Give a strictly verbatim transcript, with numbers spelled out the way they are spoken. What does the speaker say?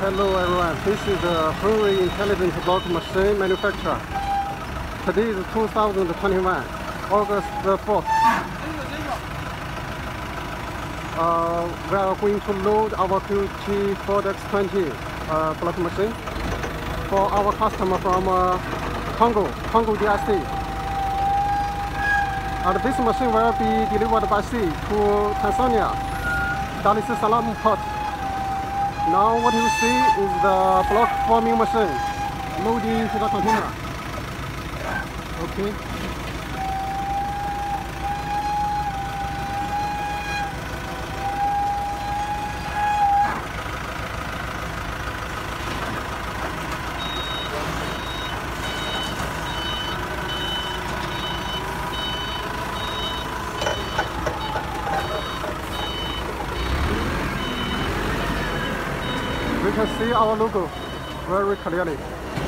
Hello everyone, this is the Hurry Intelligent Block Machine Manufacturer. Today is two thousand twenty-one, August the fourth. Uh, we are going to load our Q G Ford X twenty uh, block machine for our customer from uh, Congo, Congo D R C. And this machine will be delivered by sea to Tanzania, Dar es Salaam port. Now what you see is the block forming machine loading to the container. Okay. You can see our logo very clearly.